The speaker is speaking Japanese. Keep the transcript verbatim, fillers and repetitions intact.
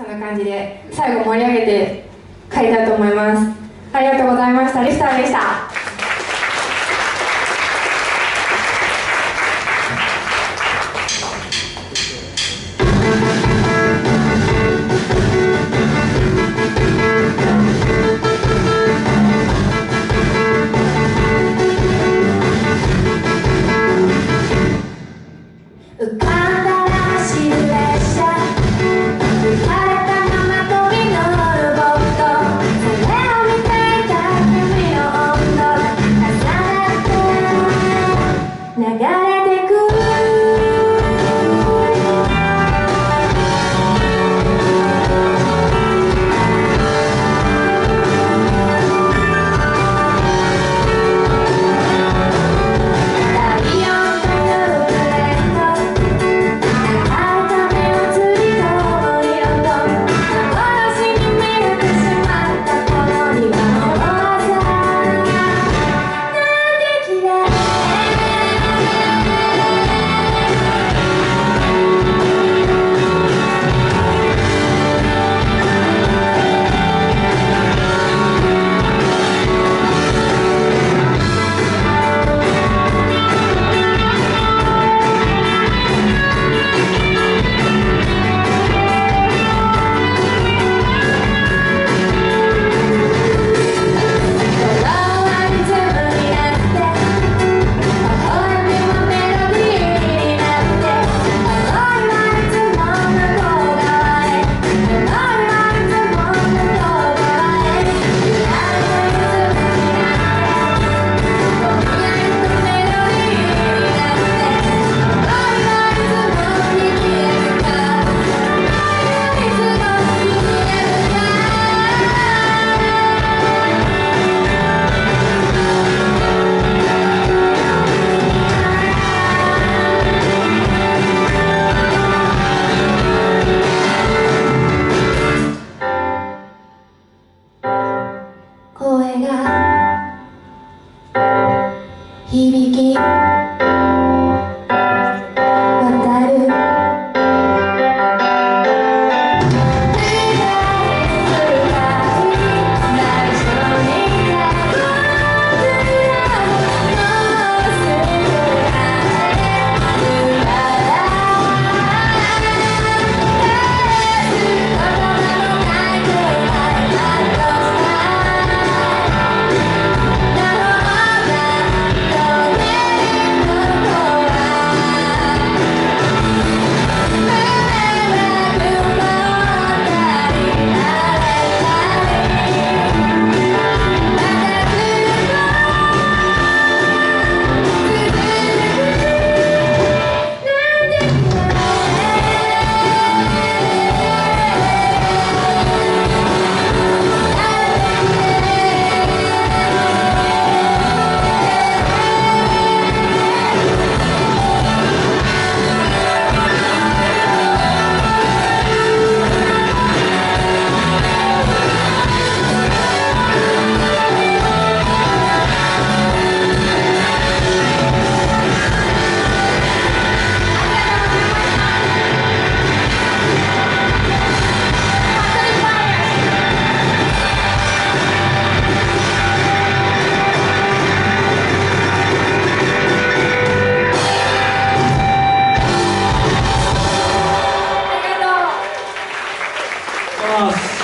そんな感じで最後盛り上げて帰りたいと思います。ありがとうございました。リフターでした。浮かんだら走る列車、晴れたまま飛び乗る僕と、それを見ていた君の温度が重なって流れてく。声が響き渡るます。